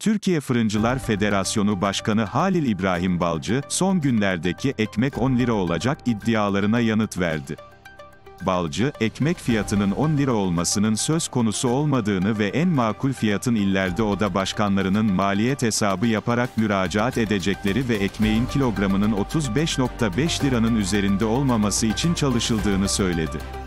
Türkiye Fırıncılar Federasyonu Başkanı Halil İbrahim Balcı, son günlerdeki ekmek 10 lira olacak iddialarına yanıt verdi. Balcı, ekmek fiyatının 10 lira olmasının söz konusu olmadığını ve en makul fiyatın illerde oda başkanlarının maliyet hesabı yaparak müracaat edecekleri ve ekmeğin kilogramının 35,5 liranın üzerinde olmaması için çalışıldığını söyledi.